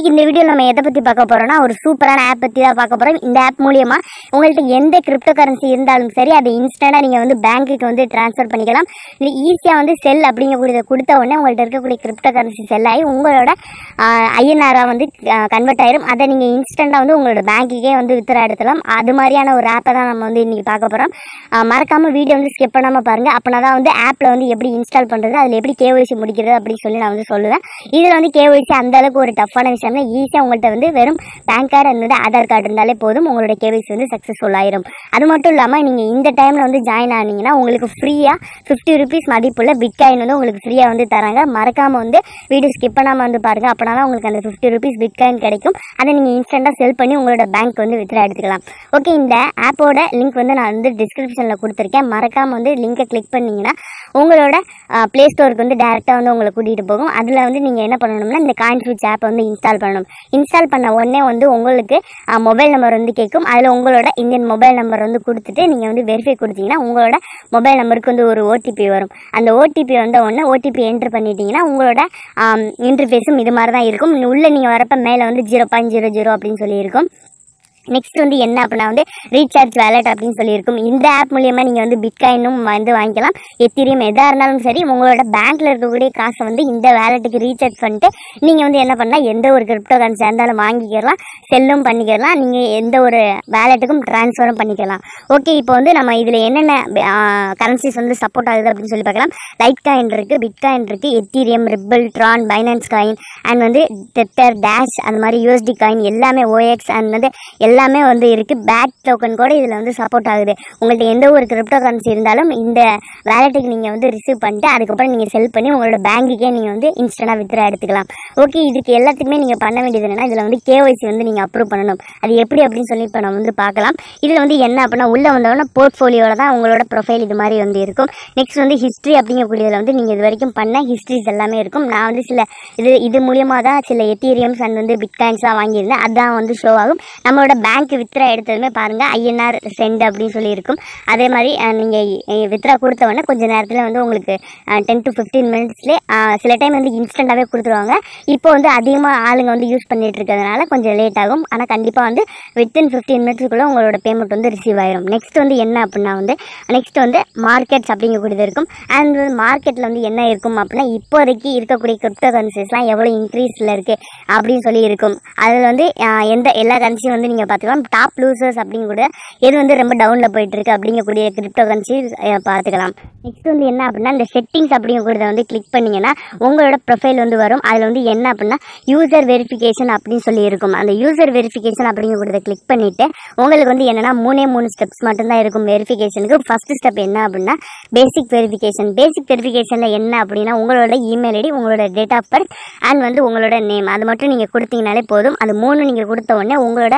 இன்னைக்கு இந்த வீடியோ நம்ம எதை பற்றி பார்க்க போகிறோம்னா ஒரு சூப்பரான ஆப் பற்றி தான் பார்க்க போகிறோம். இந்த ஆப் மூலியமா உங்கள்கிட்ட எந்த கிரிப்டோ கரன்சி இருந்தாலும் சரி அதை இன்ஸ்டண்ட்டாக நீங்கள் வந்து பேங்க்குக்கு வந்து ட்ரான்ஸ்ஃபர் பண்ணிக்கலாம். இது ஈஸியாக வந்து செல் அப்படிங்கக்கூடியதை கொடுத்த உடனே உங்கள்கிட்ட இருக்கக்கூடிய கிரிப்டோ கரன்சி செல் ஆகி உங்களோட ஐஎன்ஆராக வந்து கன்வெர்ட் ஆயிரும். அதை நீங்கள் இன்ஸ்டண்ட்டாக வந்து உங்களோட பேங்க்குக்கே வந்து வித்ரா எடுக்கலாம். அது மாதிரியான ஒரு ஆப்பை தான் நம்ம வந்து இன்றைக்கி பார்க்க போகிறோம். மறக்காமல் வீடியோ வந்து ஸ்கிப் பண்ணாமல் பாருங்கள். அப்போனா தான் வந்து ஆப்பில் வந்து எப்படி இன்ஸ்டால் பண்ணுறது, அதில் எப்படி கேஒய்சி முடிக்கிறது அப்படின்னு சொல்லி நான் வந்து சொல்லுவேன். இதில் வந்து கேஒய்சி அந்தளவுக்கு ஒரு டஃப்பான விஷயம் தான். ஈஸியாக உங்கள்கிட்ட வந்து வெறும் பேன் கார்டு என்னோட ஆதார் கார்டு இருந்தாலே போதும், உங்களோட கேஒய்சி வந்து சக்ஸஸ்ஃபுல் ஆயிரும். அது மட்டும் இல்லாமல் நீங்கள் இந்த டைமில் வந்து ஜாயின் ஆனீங்கன்னா உங்களுக்கு ஃப்ரீயாக 50 rupees மதிப்புள்ள பிட்காயின் வந்து உங்களுக்கு ஃப்ரீயாக வந்து தராங்க. மறக்காமல் வந்து வீடியோ ஸ்கிப் பண்ணாமல் வந்து பாருங்கள். அப்படின்னா தான் உங்களுக்கு அந்த 50 rupees பிட்காயின் கிடைக்கும். அதை நீங்கள் இன்ஸ்டண்ட்டாக செல் பண்ணி உங்களோட பேங்க் வந்து வித்ரா எடுத்துக்கலாம். ஓகே, இந்த ஆப்போட லிங்க் வந்து நான் வந்து டிஸ்கிரிப்ஷனில் கொடுத்துருக்கேன். மறக்காமல் வந்து லிங்கை கிளிக் பண்ணிங்கன்னா உங்களோட ப்ளே ஸ்டோருக்கு வந்து டேரெக்டாக வந்து உங்களை கூட்டிகிட்டு போகும். அதில் வந்து நீங்கள் என்ன பண்ணணும்னா இந்த காயின் ஃப்ரூட்ஸ் ஆப்பை வந்து இன்ஸ்டால் பண்ணணும். இன்ஸ்டால் பண்ண உடனே வந்து உங்களுக்கு மொபைல் நம்பர் வந்து கேட்கும். அதில் உங்களோட இந்தியன் மொபைல் நம்பர் வந்து கொடுத்துட்டு நீங்கள் வந்து வெரிஃபை கொடுத்தீங்கன்னா உங்களோட மொபைல் நம்பருக்கு வந்து ஒரு ஓடிபி வரும். அந்த ஓடிபி வந்த உடனே ஓடிபி என்ட்ரு பண்ணிட்டீங்கன்னா உங்களோட இன்டர்ஃபேஸும் இது மாதிரி தான் இருக்கும். உள்ளே நீங்கள் வரப்போ மேலே வந்து 0.00 அப்படின்னு சொல்லியிருக்கும். நெக்ஸ்ட் வந்து என்ன அப்படின்னா வந்து ரீசார்ஜ் வேலட் அப்படின்னு சொல்லியிருக்கும். இந்த ஆப் மூலியமாக நீங்கள் வந்து பிட்காயினும் வந்து வாங்கிக்கலாம். எத்திரியம் எதாக இருந்தாலும் சரி உங்களோட பேங்க்கில் இருக்கக்கூடிய காசை வந்து இந்த வேலெட்டுக்கு ரீசார்ஜ் பண்ணிட்டு நீங்கள் வந்து என்ன பண்ணால் எந்த ஒரு கிரிப்டோ கரன்சி இருந்தாலும் வாங்கிக்கலாம், செல்லும் பண்ணிக்கலாம், நீங்கள் எந்த ஒரு வேலெட்டுக்கும் ட்ரான்ஸ்ஃபரும் பண்ணிக்கலாம். ஓகே, இப்போ வந்து நம்ம இதில் என்னென்ன கரன்சிஸ் வந்து சப்போர்ட் ஆகுது அப்படின்னு சொல்லி பார்க்கலாம். லைட் காயின் இருக்குது, பிட்காயின் இருக்குது, Ethereum, Ripple, Tron, Binance coin and வந்து டெத்தர், டேஷ் அந்த மாதிரி யூஎஸ்டி காயின் எல்லாமே, ஓஎக்ஸ் அண்ட் வந்து எல்லாமே வந்து இருக்குது. பேக் டோக்கன் கூட இதில் வந்து சப்போர்ட் ஆகுது. உங்கள்கிட்ட எந்த ஒரு கிரிப்டோ கரன்சி இருந்தாலும் இந்த வேலெட்டுக்கு நீங்கள் வந்து ரிசீவ் பண்ணிட்டு அதுக்கப்புறம் நீங்கள் செல் பண்ணி உங்களோட பேங்க்குக்கே நீங்கள் வந்து இன்ஸ்டண்ட்டாக வித்ரா எடுத்துக்கலாம். ஓகே, இதுக்கு எல்லாத்துக்குமே நீங்கள் பண்ண வேண்டியது என்னென்னா இதில் வந்து கேஒய்சி வந்து நீங்கள் அப்ரூவ் பண்ணணும். அது எப்படி அப்படின்னு சொல்லி இப்போ நம்ம வந்து பார்க்கலாம். இதில் வந்து என்ன அப்படின்னா உள்ளே வந்தோன்னா போர்ட்ஃபோலியோட தான் உங்களோட ப்ரொஃபைல் இது மாதிரி வந்து இருக்கும். நெக்ஸ்ட் வந்து ஹிஸ்ட்ரி அப்படிங்கக்கூடியதில் வந்து நீங்கள் இது வரைக்கும் பண்ண ஹிஸ்ட்ரிஸ் எல்லாமே இருக்கும். நான் வந்து சில இது மூலியமாக தான் சில எத்தீரியம்ஸ் அண்ட் வந்து பிட்காயின்ஸ்லாம் வாங்கியிருந்தேன். அதுதான் வந்து ஷோ ஆகும். நம்மளோட பேங்க் வித்ரா எடுத்ததுமே பாருங்கள் ஐஎன்ஆர் சென்ட் அப்படின்னு சொல்லியிருக்கும். அதே மாதிரி நீங்கள் வித்ரா கொடுத்த உடனே கொஞ்சம் நேரத்தில் வந்து உங்களுக்கு 10 to 15 minutesலேயே சில டைம் வந்து இன்ஸ்டண்ட்டாகவே கொடுத்துருவாங்க. இப்போ வந்து அதிகமாக ஆளுங்க வந்து யூஸ் பண்ணிட்டு இருக்கிறதுனால கொஞ்சம் லேட் ஆகும். ஆனால் கண்டிப்பாக வந்து வித்தின் 15 minutesக்குள்ளே உங்களோட பேமெண்ட் வந்து ரிசீவ் ஆயிரும். நெக்ஸ்ட் வந்து என்ன அப்படின்னா வந்து நெக்ஸ்ட் வந்து மார்க்கெட்ஸ் அப்படிங்கக்கூடியது இருக்கும். அண்ட் மார்க்கெட்டில் வந்து என்ன இருக்கும் அப்படின்னா இப்போதைக்கு இருக்கக்கூடிய கிரிப்டோ கரன்சிஸ்லாம் எவ்வளோ இன்க்ரீஸில் இருக்குது அப்படின்னு சொல்லி இருக்கும். அதில் வந்து எல்லா கரன்சியும் வந்து நீங்கள் பார்த்துக்கலாம். டாப் லூசர்ஸ் அப்படிங்கூட எது வந்து ரொம்ப டவுனில் போயிட்டுருக்கு அப்படிங்கக்கூடிய கிரிப்டோ கரன்சி பார்த்துக்கலாம். நெக்ஸ்ட் வந்து என்ன அப்படின்னா இந்த செட்டிங்ஸ் அப்படிங்கக்கூடியதை வந்து கிளிக் பண்ணிங்கன்னா உங்களோட ப்ரொஃபைல் வந்து வரும். அதில் வந்து என்ன அப்படின்னா யூசர் வெரிஃபிகேஷன் அப்படின்னு சொல்லி இருக்கும். அந்த யூசர் வெரிஃபிகேஷன் அப்படிங்கக்கூடியதை கிளிக் பண்ணிவிட்டு உங்களுக்கு வந்து என்னென்னா 3 ஸ்டெப்ஸ் மட்டும்தான் இருக்கும் வெரிஃபிகேஷனுக்கு. ஃபஸ்ட்டு ஸ்டெப் என்ன அப்படின்னா பேசிக் வெரிஃபிகேஷன். பேசிக் வெரிஃபிகேஷனில் என்ன அப்படின்னா உங்களோட இமெயில் ஐடி, உங்களோட டேட் ஆஃப் பர்த் அண்ட் வந்து உங்களோட நேம் அது மட்டும் நீங்கள் கொடுத்தீங்கனாலே போதும். அது 3 நீங்கள் கொடுத்த உடனே உங்களோட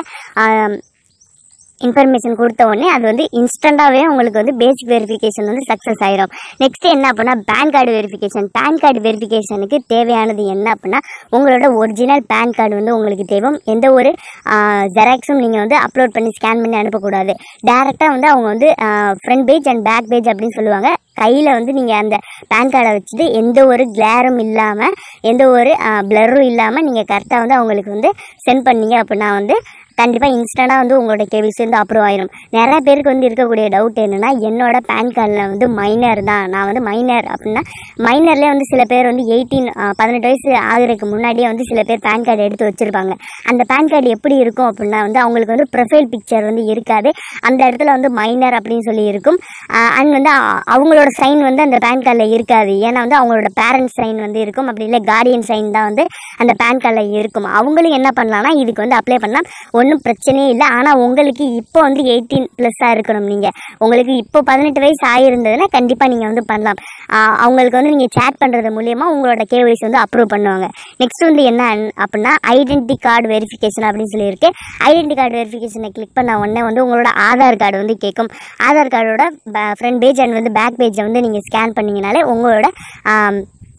இன்ஃபர்மேஷன் கொடுத்த உடனே அது வந்து இன்ஸ்டண்ட்டாகவே உங்களுக்கு வந்து பேசிக் வெரிஃபிகேஷன் வந்து சக்ஸஸ் ஆயிரும். நெக்ஸ்ட் என்ன அப்படின்னா PAN card verification. PAN card வெரிஃபிகேஷனுக்கு தேவையானது என்ன அப்படின்னா உங்களோட ஒரிஜினல் பேன் கார்டு வந்து உங்களுக்கு தேவை. எந்த ஒரு ஜெராக்ஸும் நீங்கள் வந்து அப்லோட் பண்ணி ஸ்கேன் பண்ணி அனுப்பக்கூடாது. டேரெக்டாக வந்து அவங்க வந்து front page and back page அப்படின்னு சொல்லுவாங்க. கையில் வந்து நீங்கள் அந்த பேன் கார்டை வச்சுட்டு எந்த ஒரு கிளாரும் இல்லாமல் எந்த ஒரு பிளரும் இல்லாமல் நீங்கள் கரெக்டாக வந்து அவங்களுக்கு வந்து சென்ட் பண்ணீங்க அப்படின்னா வந்து கண்டிப்பாக இன்ஸ்டண்ட்டாக வந்து உங்களோட கேவிசி வந்து அப்ரூவ் ஆயிரும். நிறைய பேருக்கு வந்து இருக்கக்கூடிய டவுட் என்னென்னா என்னோட பேன் கார்டில் வந்து மைனர் தான், நான் வந்து மைனர் அப்படின்னா மைனர்லேயே வந்து சில பேர் வந்து 18 வயசு ஆகிறதுக்கு முன்னாடியே வந்து சில பேர் பேன் கார்டு எடுத்து வச்சுருப்பாங்க. அந்த பேன் கார்டு எப்படி இருக்கும் அப்படின்னா வந்து அவங்களுக்கு வந்து ப்ரொஃபைல் பிக்சர் வந்து இருக்காது. அந்த இடத்துல வந்து மைனர் அப்படின்னு சொல்லி இருக்கும். அண்ட் வந்து அவங்களோட சைன் வந்து அந்த பேன் கார்டில் இருக்காது. ஏன்னா வந்து அவங்களோட பேரண்ட்ஸ் சைன் வந்து இருக்கும், அப்படி இல்லை கார்டியன் சைன் தான் வந்து அந்த பேன் கார்டில் இருக்கும். அவங்களும் என்ன பண்ணலாம்னா இதுக்கு வந்து அப்ளை பண்ணலாம், ஒன்றும் பிரச்சனையே இல்லை. ஆனால் உங்களுக்கு இப்போ வந்து 18+ இருக்கணும். நீங்கள் உங்களுக்கு இப்போ 18 வயசு ஆகியிருந்ததுன்னா கண்டிப்பாக நீங்கள் வந்து பண்ணலாம். அவங்களுக்கு வந்து நீங்கள் சேட் பண்ணுறது மூலியமாக உங்களோட கேஒய்சி வந்து அப்ரூவ் பண்ணுவாங்க. நெக்ஸ்ட் வந்து என்ன அப்படின்னா ஐடென்டி கார்டு வெரிஃபிகேஷன் அப்படின்னு சொல்லியிருக்கு. ஐடென்டி கார்டு வெரிஃபிகேஷனை கிளிக் பண்ண உடனே வந்து உங்களோட ஆதார் கார்டு வந்து கேட்கும். ஆதார் கார்டோட ஃப்ரண்ட் பேஜ் அண்ட் வந்து பேக் பேஜை வந்து நீங்கள் ஸ்கேன் பண்ணிங்கனாலே உங்களோட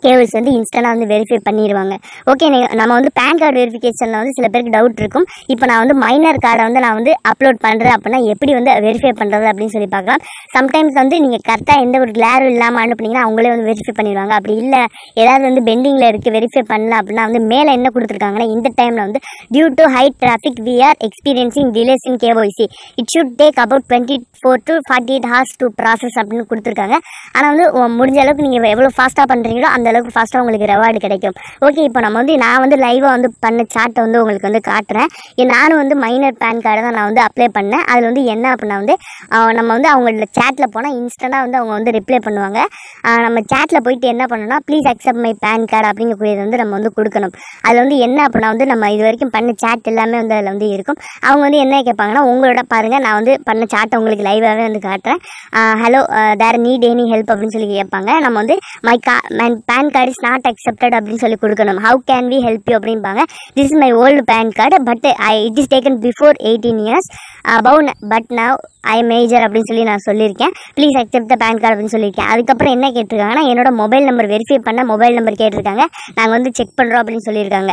கேஒய்சி வந்து இன்ஸ்டன்ட்டாக வந்து வெரிஃபை பண்ணிடுவாங்க. ஓகே, நம்ம வந்து பேன் கார்டு வெரிஃபிகேஷனில் வந்து சில பேருக்கு டவுட் இருக்கும். இப்போ நான் வந்து மைனர் கார்டை வந்து நான் வந்து அப்லோட் பண்ணுறேன் அப்படின்னா எப்படி வந்து வெரிஃபை பண்ணுறது அப்படின்னு சொல்லி பார்க்கலாம். சம்டைம்ஸ் வந்து நீங்கள் கரெக்டாக எந்த ஒரு கிளாரும் இல்லாமல் அனுப்புனீங்கன்னா அவங்களே வந்து வெரிஃபை பண்ணிடுவாங்க. அப்படி இல்லை ஏதாவது வந்து பெண்டிங்கில் இருக்குது வெரிஃபை பண்ணல அப்படின்னா வந்து மேலே என்ன கொடுத்துருக்காங்கன்னா இந்த டைமில் வந்து due to high traffic we are experiencing delays in K Y C it should take about 24 to 48 hours to process அப்படின்னு கொடுத்துருக்காங்க. ஆனால் வந்து முடிஞ்ச அளவுக்கு நீங்கள் எவ்வளோ ஃபாஸ்ட்டாக பண்ணுறீங்களோ அந்த அளவுக்கு ஃபாஸ்ட்டாக உங்களுக்கு ரிவார்டு கிடைக்கும். ஓகே, இப்போ நான் வந்து லைவாக வந்து பண்ண சாட்டை வந்து உங்களுக்கு வந்து காட்டுறேன். நானும் வந்து மைனர் பேன் கார்டை தான் நான் வந்து அப்ளை பண்ணேன். அதில் வந்து என்ன அப்படின்னா வந்து நம்ம வந்து அவங்களோட சேட்டில் போனால் இன்ஸ்டண்ட்டாக வந்து அவங்க வந்து ரிப்ளை பண்ணுவாங்க. நம்ம சேட்டில் போயிட்டு என்ன பண்ணணும்னா please accept my PAN card அப்படிங்கக்கூடியது வந்து நம்ம வந்து கொடுக்கணும். அதில் வந்து என்ன அப்படின்னா வந்து நம்ம இது வரைக்கும் பண்ண சேட் எல்லாமே வந்து அதில் வந்து இருக்கும். அவங்க வந்து என்ன கேட்பாங்கன்னா உங்களோட பாருங்கள் நான் வந்து பண்ண சாட்டை உங்களுக்கு லைவாகவே வந்து காட்டுறேன். Hello there need any help அப்படின்னு சொல்லி கேட்பாங்க. நம்ம வந்து my PAN card is not accepted அப்படின்னு சொல்லி கொடுக்கணும். How can we help you அப்படின்பாங்க. This is my old PAN card but it is taken before 18 years but now I major அப்படின்னு சொல்லி நான் சொல்லியிருக்கேன். Please accept the PAN card அப்படின்னு சொல்லியிருக்கேன். அதுக்கப்புறம் என்ன கேட்டிருக்காங்கன்னா என்னோட மொபைல் நம்பர் வெரிஃபை பண்ண மொபைல் நம்பர் கேட்டிருக்காங்க. நாங்கள் வந்து செக் பண்ணுறோம் அப்படின்னு சொல்லியிருக்காங்க.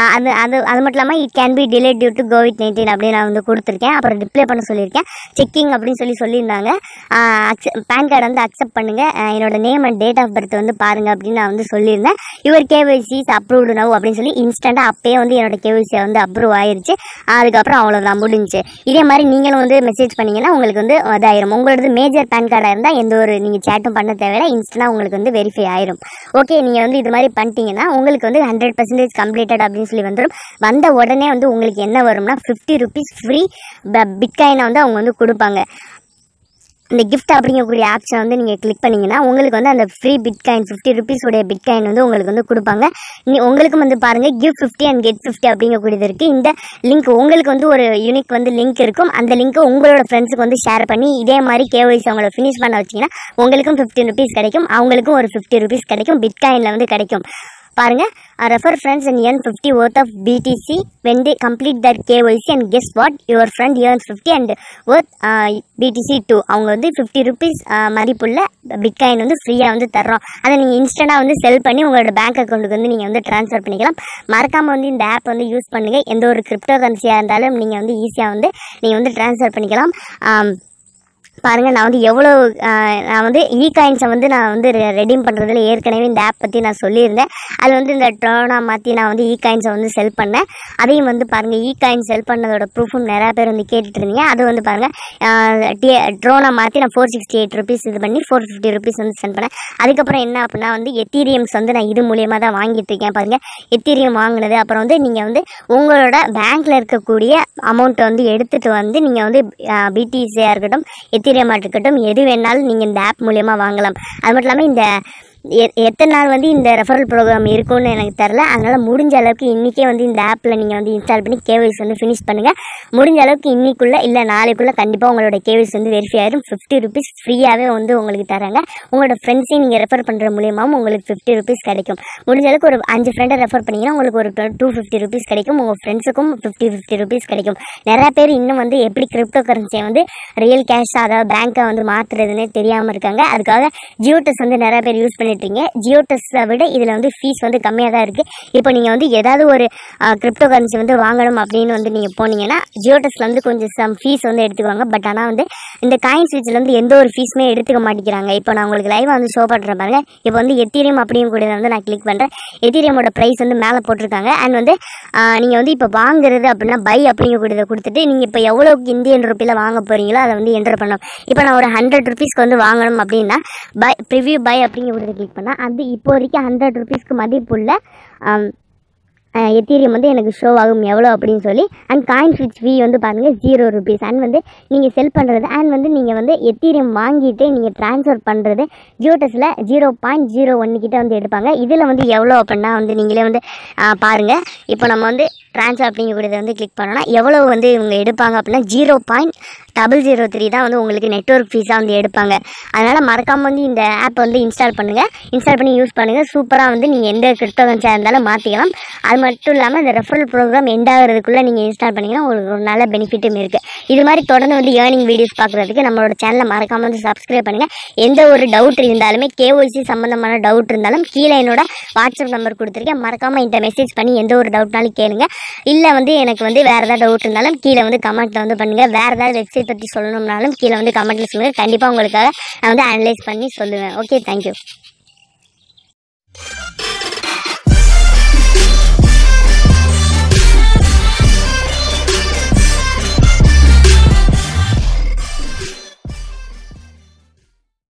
அது மட்டும் இல்லாமல் it can be delayed due to COVID-19 அப்படின்னு நான் வந்து கொடுத்துருக்கேன். அப்புறம் ரிப்ளை பண்ண சொல்லியிருக்கேன். செக்கிங் அப்படின்னு சொல்லியிருந்தாங்க. பேன் கார்டு வந்து அக்செப்ட் பண்ணுங்கள், என்னோட name and date of birth வந்து பாருங்கள் அப்படின்னு நான் வந்து சொல்லியிருந்தேன். Your K Y C is approved now அப்படின்னு சொல்லி இன்ஸ்டண்ட்டாக அப்பயே வந்து என்னோட கேஒய்சியை வந்து அப்ரூவ் ஆயிடுச்சு. அதுக்கப்புறம் அவ்வளோதான் முடிஞ்சிச்சு. இதே மாதிரி நீங்களும் வந்து மெசேஜ் பண்ணிங்கன்னா உங்களுக்கு வந்து இதாயிரும். உங்களோட மேஜர் பேன் கார்டாக இருந்தால் எந்த ஒரு நீங்கள் சேட்டும் பண்ண தேவையில்லை, இன்ஸ்டன்ட்டாக உங்களுக்கு வந்து வெரிஃபை ஆயிரும். ஓகே, நீங்கள் வந்து இது மாதிரி பண்ணிட்டீங்கன்னா உங்களுக்கு வந்து 100% கம்ப்ளீட்டட் அப்படின்னு சொல்லி வந்துடும். வந்த உடனே வந்து உங்களுக்கு என்ன வரும்னா 50 rupees ஃப்ரீ பிட்காயினை வந்து அவங்க வந்து கொடுப்பாங்க. இந்த கிஃப்ட் அப்படிங்கக்கூடிய ஆப்ஷனை வந்து நீங்கள் கிளிக் பண்ணிங்கன்னா உங்களுக்கு வந்து அந்த ஃப்ரீ பிட்காயின் 50 rupees உடைய பிட்காயின் வந்து உங்களுக்கு வந்து கொடுப்பாங்க. உங்களுக்கும் வந்து பாருங்கள் கிவ் 50 and get 50 அப்படிங்கக்கூடியது இருக்குது. இந்த லிங்க் உங்களுக்கு வந்து ஒரு யூனிக் வந்து லிங்க் இருக்கும். அந்த லிங்க்கை உங்களோட ஃப்ரெண்ட்ஸுக்கு வந்து ஷேர் பண்ணி இதே மாதிரி கேஒய்சி அவங்கள ஃபினிஷ் பண்ண வச்சிங்கன்னா உங்களுக்கும் 15 rupees கிடைக்கும், அவங்களுக்கும் ஒரு 50 rupees கிடைக்கும், பிட்காயினில் வந்து கிடைக்கும். பாருங்கள், refer friends and earn 50 worth of BTC when they complete their KYC and guess what, your friend earns 50 and worth BTC too. அவங்க வந்து 50 rupees மதிப்புள்ள பிட்காயின் வந்து ஃப்ரீயாக வந்து தர்றோம். அதை நீங்கள் இன்ஸ்டண்ட்டாக வந்து செல் பண்ணி உங்களோட பேங்க் அக்கௌண்ட்டுக்கு வந்து நீங்கள் வந்து ட்ரான்ஸ்ஃபர் பண்ணிக்கலாம். மறக்காமல் வந்து இந்த ஆப் வந்து யூஸ் பண்ணுங்கள். எந்த ஒரு கிரிப்டோ கரன்சியாக இருந்தாலும் நீங்கள் வந்து ஈஸியாக வந்து நீங்கள் வந்து ட்ரான்ஸ்ஃபர் பண்ணிக்கலாம். பாருங்கள், நான் வந்து காயின்ஸை வந்து நான் வந்து ரெடீம் பண்ணுறதுல ஏற்கனவே இந்த ஆப் பற்றி நான் சொல்லியிருந்தேன். அது வந்து இந்த ட்ரோனா மாற்றி நான் வந்து காயின்ஸை வந்து செல் பண்ணேன். அதையும் வந்து பாருங்கள், காயின் செல் பண்ணதோட ப்ரூஃபும் நிறையா பேர் வந்து கேட்டுட்டு இருந்தீங்க. அது வந்து பாருங்கள், ட்ரோனா மாற்றி நான் 468 rupees இது பண்ணி 450 rupees வந்து சென்ட் பண்ணேன். அதுக்கப்புறம் என்ன அப்படின்னா வந்து எத்தீரியம்ஸ் வந்து நான் இது மூலியமாக தான் வாங்கிட்டு இருக்கேன். பாருங்கள், எத்தீரியம் வாங்கினது அப்புறம் வந்து நீங்கள் வந்து உங்களோட பேங்க்கில் இருக்கக்கூடிய அமௌண்ட்டை வந்து எடுத்துகிட்டு வந்து நீங்கள் வந்து பிடிசியாக இருக்கட்டும் எத்தீரியமாக இருக்கட்டும் எது வேணாலும் நீங்கள் இந்த ஆப் மூலியமாக வாங்கலாம். அது மட்டும் இல்லாமல் இந்த எத்தனை நாள் வந்து இந்த ரெஃபரல் ப்ரோக்ராம் இருக்கும்னு எனக்கு தெரில. அதனால் முடிஞ்ச அளவுக்கு இன்றைக்கே வந்து இந்த ஆப்பில் நீங்கள் வந்து இன்ஸ்டால் பண்ணி கேஒய்சி வந்து ஃபினிஷ் பண்ணுங்கள். முடிஞ்ச அளவுக்கு இன்றைக்குள்ளே இல்லை நாளைக்குள்ளே கண்டிப்பாக உங்களோட கேஒய்சி வந்து வெரிஃபை ஆயிரும். 50 rupees ஃப்ரீயாகவே வந்து உங்களுக்கு தராங்க. உங்களோட ஃப்ரெண்ட்ஸையும் நீங்கள் ரெஃபர் பண்ணுற மூலியமாகவும் உங்களுக்கு 50 rupees கிடைக்கும். முடிஞ்ச அளவுக்கு ஒரு 5 ஃப்ரெண்டை ரெஃபர் பண்ணிங்கன்னா உங்களுக்கு ஒரு 250 rupees கிடைக்கும். உங்கள் ஃப்ரெண்ட்ஸுக்கும் 50 rupees கிடைக்கும். நிறையா பேர் இன்னும் வந்து எப்படி கிரிப்டோ கரன்சியை வந்து ரியல் கேஷாக அதாவது பேங்க்கை வந்து மாற்றுறதுன்னே தெரியாமல் இருக்காங்க. அதுக்காக ஜியோடெஸ் வந்து நிறையா பேர் யூஸ் பண்ணிட்டு ஜியோடெஸ்ஸை விட இதில் வந்து ஃபீஸ் வந்து கம்மியாக தான் இருக்குது. இப்போ நீங்கள் வந்து ஏதாவது ஒரு கிரிப்டோ கரன்சி வந்து வாங்கணும் அப்படின்னு வந்து நீங்கள் போனீங்கன்னா ஜியோடெஸ்ஸில் வந்து கொஞ்சம் ஃபீஸ் வந்து எடுத்துக்குவாங்க. பட் ஆனால் வந்து இந்த காயின் ஸ்விட்சில் வந்து எந்த ஒரு ஃபீஸுமே எடுத்துக்க மாட்டேங்கிறாங்க. இப்போ நான் உங்களுக்கு லைவாக வந்து ஷோ பண்ணுறேன் பாருங்கள். இப்போ வந்து எத்தீரியம் அப்படியும் கூட வந்து நான் கிளிக் பண்ணுறேன். எத்தீரியமோட ப்ரைஸ் வந்து மேலே போட்டிருக்காங்க. அண்ட் வந்து நீங்கள் வந்து இப்போ வாங்குறது அப்படின்னா பை அப்படிங்கக்கூடியதை கொடுத்துட்டு நீங்கள் இப்போ எவ்வளோக்கு இந்தியன் ரூபியில் வாங்க போகிறீங்களோ அதை வந்து என்டர் பண்ணணும். இப்போ நான் ஒரு 100 rupeesக்கு வந்து வாங்கணும் அப்படின்னா ப்ரிவியூ பை அப்படிங்கக்கூடியதை கிளிக் பண்ணால் அது இப்போ வரைக்கும் 100 rupeesக்கு மதிப்புள்ள எத்தீரியம் வந்து எனக்கு ஷோ ஆகும் எவ்வளோ அப்படின்னு சொல்லி. அண்ட் காயின் ஸ்விட்ச் ஃபீ வந்து பாருங்கள் 0 rupees. அண்ட் வந்து நீங்கள் செல் பண்ணுறது அண்ட் வந்து நீங்கள் வந்து எத்தீரியம் வாங்கிட்டு நீங்கள் ட்ரான்ஸ்ஃபர் பண்ணுறது ஜியோடெஸ்ஸில் 0.01 கிட்ட வந்து எடுப்பாங்க. இதில் வந்து எவ்வளோ அப்படின்னா வந்து நீங்களே வந்து பாருங்கள். இப்போ நம்ம வந்து ட்ரான்ஸ்ஃபர் அப்படிங்கக்கூடியதை வந்து கிளிக் பண்ணோன்னா எவ்வளோ வந்து இவங்க எடுப்பாங்க அப்படின்னா 0.003 தான் வந்து உங்களுக்கு நெட்வொர்க் ஃபீஸாக வந்து எடுப்பாங்க. அதனால் மறக்காமல் வந்து இந்த ஆப் வந்து இன்ஸ்டால் பண்ணுங்கள். இன்ஸ்டால் பண்ணி யூஸ் பண்ணுங்கள். சூப்பராக வந்து நீங்கள் எந்த கிரிப்டோ கரன்சியாக இருந்தாலும் மாற்றிக்கலாம். அது மட்டும் இல்லாமல் இந்த ரெஃபரல் ப்ரோக்ராம் எண்ட் ஆகிறதுக்குள்ளே நீங்கள் இன்ஸ்டால் பண்ணிங்கன்னா உங்களுக்கு ஒரு நல்ல பெனிஃபிட்டும் இருக்குது. இது மாதிரி தொடர்ந்து வந்து ஏர்னிங் வீடியோஸ் பார்க்குறதுக்கு நம்மளோட சேனலை மறக்காமல் வந்து சப்ஸ்கிரைப் பண்ணுங்கள். எந்த ஒரு டவுட் இருந்தாலுமே கேஒய்சி சம்மந்தமான டவுட் இருந்தாலும் கீழே என்னோட வாட்ஸ்அப் நம்பர் கொடுத்துருக்கேன். மறக்காமல் என்கிட்ட மெசேஜ் பண்ணி எந்த ஒரு டவுட்னாலும் கேளுங்க. இல்லை வந்து எனக்கு வந்து வேறு ஏதாவது டவுட் இருந்தாலும் கீழே வந்து கமெண்ட்டில் வந்து பண்ணுங்கள். வேறு ஏதாவது வெப்சைட் பற்றி சொல்லணும்னாலும் கீழே வந்து கமெண்ட்டில் சொல்லுங்கள். கண்டிப்பாக உங்களுக்காக நான் வந்து அனலைஸ் பண்ணி சொல்லுவேன். Okay, thank you.